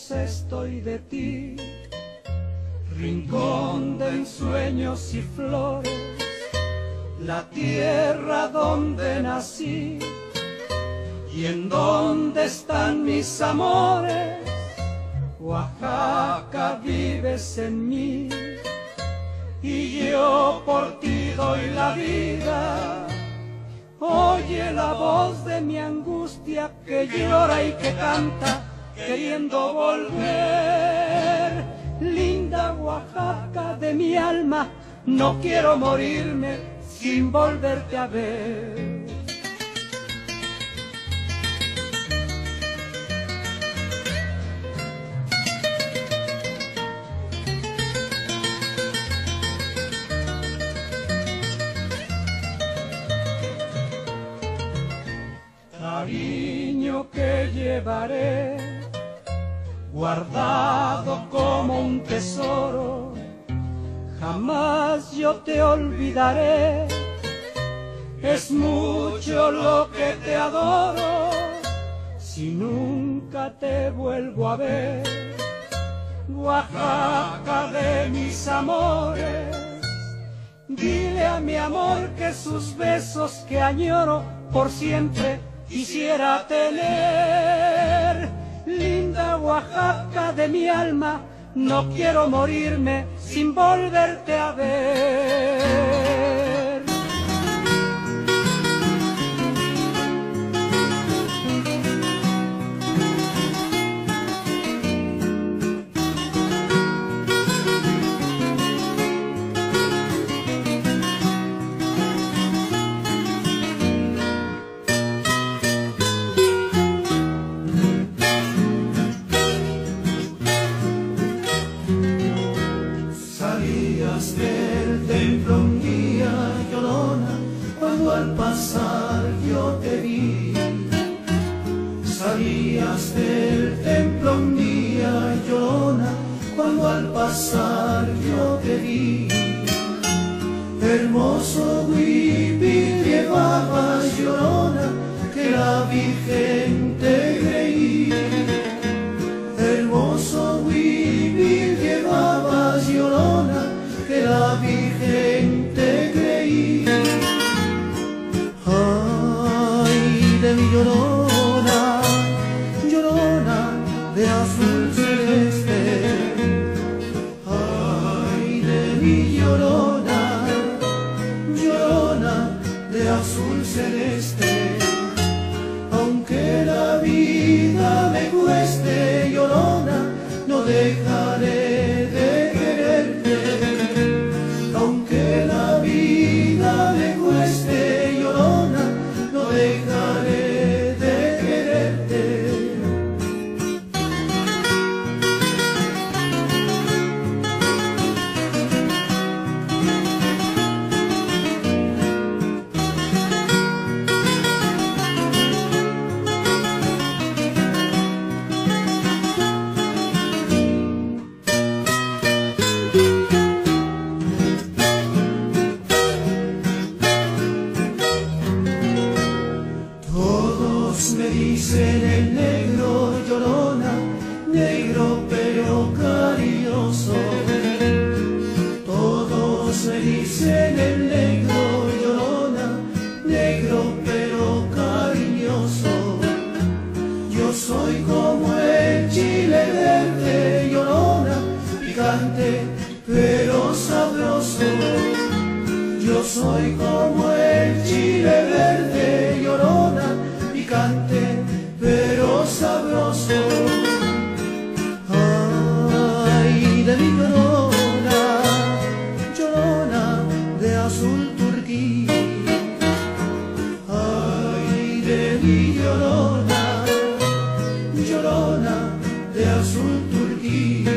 lejos estoy de ti, rincón de ensueños y flores, la tierra donde nací y en donde están mis amores. Oaxaca, vives en mí y yo por ti doy la vida. Oye la voz de mi angustia que llora y que canta queriendo volver. Linda Oaxaca de mi alma, no quiero morirme sin volverte a ver. Cariño que llevaré guardado como un tesoro, jamás yo te olvidaré. Es mucho lo que te adoro, si nunca te vuelvo a ver. Oaxaca de mis amores, dile a mi amor que sus besos que añoro por siempre quisiera tener. Linda Oaxaca de mi alma, no quiero morirme sin volverte a ver. Del templo un día, llorona, cuando al pasar yo te vi. Salías del templo un día, llorona, cuando al pasar yo te vi. Hermoso huipil llevabas, llorona, que la Virgen te creí. Hermoso huipil llevabas, llorona, que la Virgen te creí. Ay, de mi llorona, llorona de azul celeste. Ay, de mi llorona, llorona de azul celeste. Aunque la vida me cueste, llorona, no dejaré de quererte. Aunque la vida me cueste, llorona, no dejaré de quererte. Me dicen el negro, llorona, negro pero cariñoso. Todos me dicen el negro, llorona, negro pero cariñoso. Yo soy como el chile verde, llorona, picante pero sabroso. Yo soy como el chile verde, llorona, picante pero sabroso. Ay, de mi llorona, llorona de azul turquí. Ay, de mi llorona, llorona de azul turquí.